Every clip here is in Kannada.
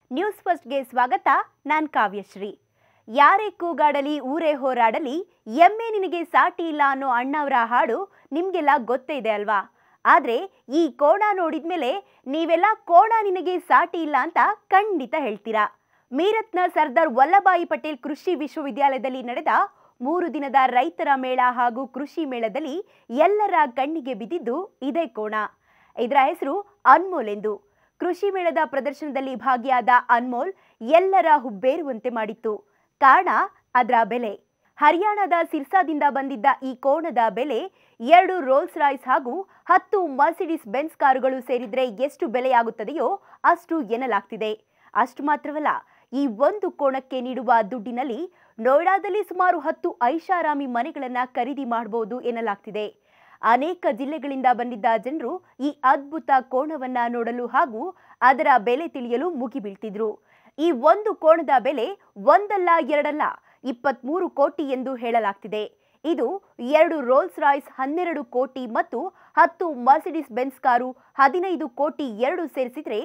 ನ್ಯೂಸ್ ಫಸ್ಟ್ಗೆ ಸ್ವಾಗತ. ನಾನು ಕಾವ್ಯಶ್ರೀ. ಯಾರೇ ಕೂಗಾಡಲಿ ಊರೇ ಹೋರಾಡಲಿ ಎಮ್ಮೆ ನಿನಗೆ ಸಾಟಿ ಇಲ್ಲ ಅನ್ನೋ ಅಣ್ಣವರ ಹಾಡು ನಿಮಗೆಲ್ಲ ಗೊತ್ತೇ ಇದೆ ಅಲ್ವಾ? ಆದರೆ ಈ ಕೋಣ ನೋಡಿದ್ಮೇಲೆ ನೀವೆಲ್ಲ ಕೋಣ ನಿನಗೆ ಸಾಟಿ ಇಲ್ಲ ಅಂತ ಖಂಡಿತ ಹೇಳ್ತೀರಾ. ಮೀರತ್ನ ಸರ್ದಾರ್ ವಲ್ಲಭಾಯಿ ಪಟೇಲ್ ಕೃಷಿ ವಿಶ್ವವಿದ್ಯಾಲಯದಲ್ಲಿ ನಡೆದ 3 ದಿನದ ರೈತರ ಮೇಳ ಹಾಗೂ ಕೃಷಿ ಮೇಳದಲ್ಲಿ ಎಲ್ಲರ ಕಣ್ಣಿಗೆ ಬಿದ್ದಿದ್ದು ಇದೇ ಕೋಣ. ಇದರ ಹೆಸರು ಅನ್ಮೋಲ್ ಎಂದು. ಕೃಷಿ ಮೇಳದ ಪ್ರದರ್ಶನದಲ್ಲಿ ಭಾಗಿಯಾದ ಅನ್ಮೋಲ್ ಎಲ್ಲರ ಹುಬ್ಬೇರುವಂತೆ ಮಾಡಿತ್ತು. ಕಾರಣ ಅದರ ಬೆಲೆ. ಹರಿಯಾಣದ ಸಿರ್ಸಾದಿಂದ ಬಂದಿದ್ದ ಈ ಕೋಣದ ಬೆಲೆ 2 ರೋಲ್ಸ್ ರಾಯ್ಸ್ ಹಾಗೂ 10 ಮರ್ಸಿಡಿಸ್ ಬೆನ್ಸ್ ಕಾರುಗಳು ಸೇರಿದ್ರೆ ಎಷ್ಟು ಬೆಲೆಯಾಗುತ್ತದೆಯೋ ಅಷ್ಟು ಎನ್ನಲಾಗ್ತಿದೆ. ಅಷ್ಟು ಮಾತ್ರವಲ್ಲ, ಈ ಒಂದು ಕೋಣಕ್ಕೆ ನೀಡುವ ದುಡ್ಡಿನಲ್ಲಿ ನೋಯ್ಡಾದಲ್ಲಿ ಸುಮಾರು 10 ಐಷಾರಾಮಿ ಮನೆಗಳನ್ನು ಖರೀದಿ ಮಾಡಬಹುದು ಎನ್ನಲಾಗ್ತಿದೆ. ಅನೇಕ ಜಿಲ್ಲೆಗಳಿಂದ ಬಂದಿದ್ದ ಜನರು ಈ ಅದ್ಭುತ ಕೋಣವನ್ನ ನೋಡಲು ಹಾಗೂ ಅದರ ಬೆಲೆ ತಿಳಿಯಲು ಮುಗಿಬೀಳ್ತಿದ್ರು. ಈ ಒಂದು ಕೋಣದ ಬೆಲೆ ಒಂದಲ್ಲ ಎರಡಲ್ಲ 23 ಕೋಟಿ ಎಂದು ಹೇಳಲಾಗ್ತಿದೆ. ಇದು 2 ರೋಲ್ಸ್ ರಾಯ್ಸ್ 12 ಕೋಟಿ ಮತ್ತು 10 ಮರ್ಸಿಡಿಸ್ ಬೆನ್ಸ್ ಕಾರು 15 ಕೋಟಿ ಎರಡು ಸೇರಿಸಿದ್ರೆ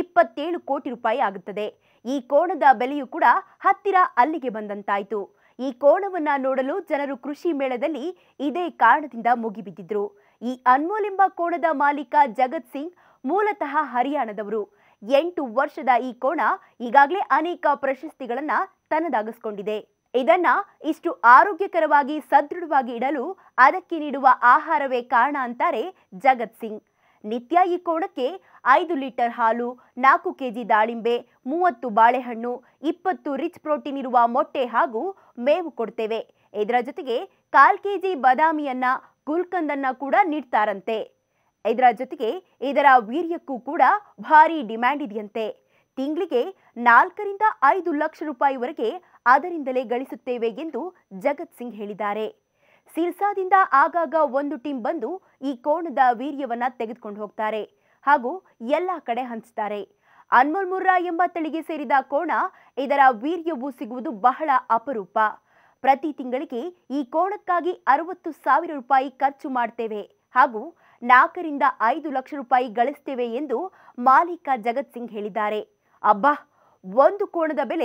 27 ಕೋಟಿ ರೂಪಾಯಿ ಆಗುತ್ತದೆ. ಈ ಕೋಣದ ಬೆಲೆಯೂ ಕೂಡ ಹತ್ತಿರ ಅಲ್ಲಿಗೆ ಬಂದಂತಾಯಿತು. ಈ ಕೋಣವನ್ನ ನೋಡಲು ಜನರು ಕೃಷಿ ಮೇಳದಲ್ಲಿ ಇದೇ ಕಾರಣದಿಂದ ಮುಗಿಬಿದ್ದಿದ್ರು. ಈ ಅನ್ಮೋಲ್ ಎಂಬ ಕೋಣದ ಮಾಲೀಕ ಜಗತ್ ಸಿಂಗ್ ಮೂಲತಃ ಹರಿಯಾಣದವರು. 8 ವರ್ಷದ ಈ ಕೋಣ ಈಗಾಗಲೇ ಅನೇಕ ಪ್ರಶಸ್ತಿಗಳನ್ನ ತನ್ನದಾಗಿಸಿಕೊಂಡಿದೆ. ಇದನ್ನ ಇಷ್ಟು ಆರೋಗ್ಯಕರವಾಗಿ ಸದೃಢವಾಗಿ ಇಡಲು ಅದಕ್ಕೆ ನೀಡುವ ಆಹಾರವೇ ಕಾರಣ ಅಂತಾರೆ ಜಗತ್ ಸಿಂಗ್. ನಿತ್ಯ ಈ ಕೋಣಕ್ಕೆ 5 ಲೀಟರ್ ಹಾಲು, 4 ಕೆಜಿ ದಾಳಿಂಬೆ, 30 ಬಾಳೆಹಣ್ಣು, 20 ರಿಚ್ ಪ್ರೋಟೀನ್ ಇರುವ ಮೊಟ್ಟೆ ಹಾಗೂ ಮೇವು ಕೊಡ್ತೇವೆ. ಇದರ ಜೊತೆಗೆ 1/4 ಕೆಜಿ ಬಾದಾಮಿಯನ್ನ, ಗುಲ್ಕಂದನ್ನ ಕೂಡ ನೀಡ್ತಾರಂತೆ. ಇದರ ಜೊತೆಗೆ ಇದರ ವೀರ್ಯಕ್ಕೂ ಕೂಡ ಭಾರಿ ಡಿಮ್ಯಾಂಡ್ ಇದೆಯಂತೆ. ತಿಂಗಳಿಗೆ 4 ರಿಂದ 5 ಲಕ್ಷ ರೂಪಾಯಿವರೆಗೆ ಅದರಿಂದಲೇ ಗಳಿಸುತ್ತೇವೆ ಎಂದು ಜಗತ್ ಸಿಂಗ್ ಹೇಳಿದ್ದಾರೆ. ಸಿರ್ಸಾದಿಂದ ಆಗಾಗ ಒಂದು ಟೀಮ್ ಬಂದು ಈ ಕೋಣದ ವೀರ್ಯವನ್ನ ತೆಗೆದುಕೊಂಡು ಹೋಗ್ತಾರೆ ಹಾಗೂ ಎಲ್ಲ ಕಡೆ ಹಂಚ್ತಾರೆ. ಅನ್ಮೋಲ್ ಮುರ್ರಾ ಎಂಬ ತಳಿಗೆ ಸೇರಿದ ಕೋಣ. ಇದರ ವೀರ್ಯವು ಸಿಗುವುದು ಬಹಳ ಅಪರೂಪ. ಪ್ರತಿ ತಿಂಗಳಿಗೆ ಈ ಕೋಣಕ್ಕಾಗಿ 60,000 ರೂಪಾಯಿ ಖರ್ಚು ಮಾಡ್ತೇವೆ ಹಾಗೂ 4 ರಿಂದ 5 ಲಕ್ಷ ರೂಪಾಯಿ ಗಳಿಸ್ತೇವೆ ಎಂದು ಮಾಲೀಕ ಜಗತ್ ಸಿಂಗ್ ಹೇಳಿದ್ದಾರೆ. ಅಬ್ಬಾ, ಒಂದು ಕೋಣದ ಬೆಲೆ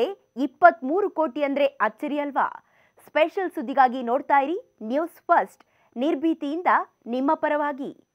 23 ಕೋಟಿ ಅಂದ್ರೆ ಅಚ್ಚರಿ ಅಲ್ವಾ? ಸ್ಪೆಷಲ್ ಸುದ್ದಿಗಾಗಿ ನೋಡ್ತಾ ಇರಿ ನ್ಯೂಸ್ ಫಸ್ಟ್, ನಿರ್ಭೀತಿಯಿಂದ ನಿಮ್ಮ ಪರವಾಗಿ.